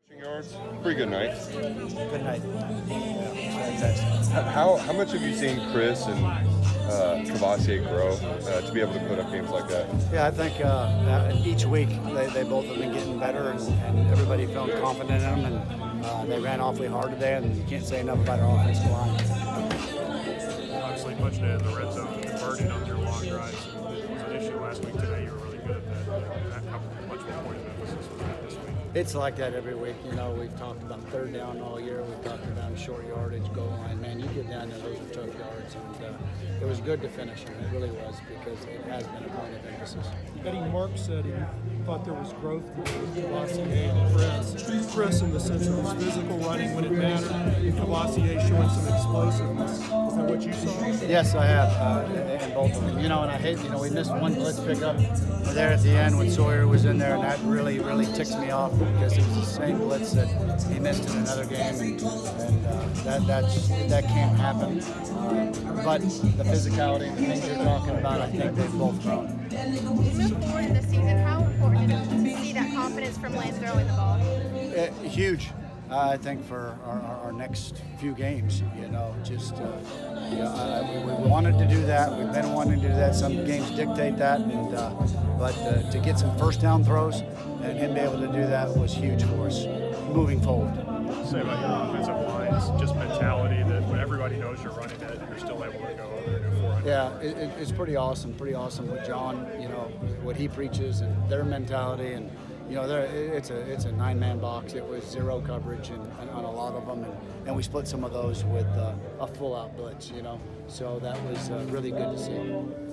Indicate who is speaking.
Speaker 1: Yards, pretty good night.
Speaker 2: Good night. Yeah,
Speaker 1: How much have you seen Chris and Cavassier grow to be able to put up games like that?
Speaker 2: yeah, I think each week they both have been getting better, and everybody felt confident in them, and they ran awfully hard today, and you can't say enough about our offensive line.
Speaker 3: Obviously, pushing it in the red zone and converting on your long drives was an issue last week. Today, you were really good at that. How much more point of emphasis was that this week?
Speaker 2: It's like that every week. You know, we've talked about third down all year. We've talked about short yardage, goal line. Man, you get down there, those are tough yards, and it was good to finish, and it really was, because it has been a point of emphasis.
Speaker 4: Betty Mark said he thought there was growth with Cavassier and Chris in the sense of his physical running when it mattered, and Cavassier showing some explosiveness. Is that what you saw?
Speaker 2: Yes, I have, and both of them. You know, and I hate, we missed one blitz pickup there at the end when Sawyer was in there, and that really ticks me off, because it was the same blitz that he missed in another game, and that can't happen. But the physicality and the things you're talking about, I think they've both grown.
Speaker 5: As you move forward in the season, how important is it to see that confidence from Lance throwing the ball?
Speaker 2: Huge. I think for our next few games, just we wanted to do that. We've been wanting to do that. Some games dictate that, but to get some first down throws and him be able to do that was huge for us moving forward.
Speaker 3: Say about your offensive lines, just mentality that when everybody knows you're running it, you're still able to go over and do 400.
Speaker 2: Yeah, it's pretty awesome with John, what he preaches and their mentality, and it's a 9-man box. It was zero coverage and on a lot of them, and we split some of those with a full-out blitz, so that was really good to see.